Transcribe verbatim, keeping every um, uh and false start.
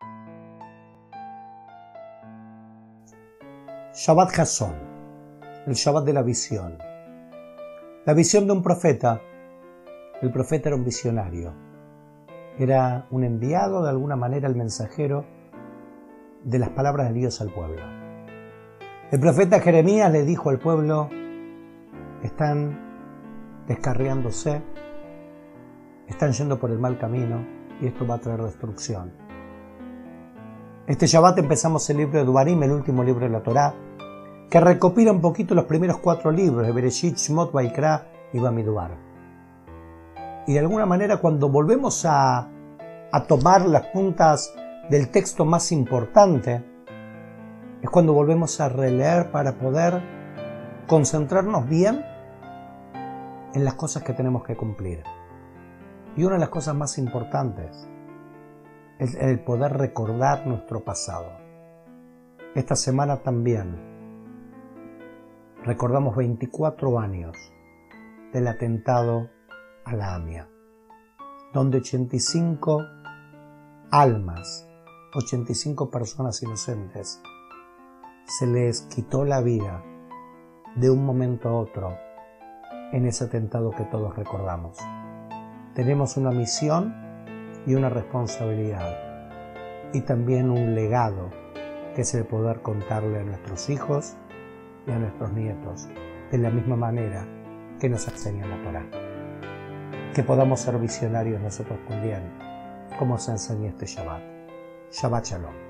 Shabbat Jason, el Shabbat de la visión. La visión de un profeta. El profeta era un visionario. Era un enviado, de alguna manera, el mensajero de las palabras de Dios al pueblo. El profeta Jeremías le dijo al pueblo: están descarriándose, están yendo por el mal camino y esto va a traer destrucción. Este Shabbat empezamos el libro de Devarim, el último libro de la Torá, que recopila un poquito los primeros cuatro libros de Bereshit, Shemot, Vaikra y Bamidbar. Y de alguna manera, cuando volvemos a, a tomar las puntas del texto más importante, es cuando volvemos a releer para poder concentrarnos bien en las cosas que tenemos que cumplir. Y una de las cosas más importantes es el poder recordar nuestro pasado. Esta semana también recordamos veinticuatro años del atentado a la AMIA, donde ochenta y cinco almas, ochenta y cinco personas inocentes, se les quitó la vida de un momento a otro en ese atentado que todos recordamos. Tenemos una misión y una responsabilidad, y también un legado, que es el poder contarle a nuestros hijos y a nuestros nietos, de la misma manera que nos enseña la Torá. Que podamos ser visionarios nosotros también, como se enseña este Shabbat. Shabbat Shalom.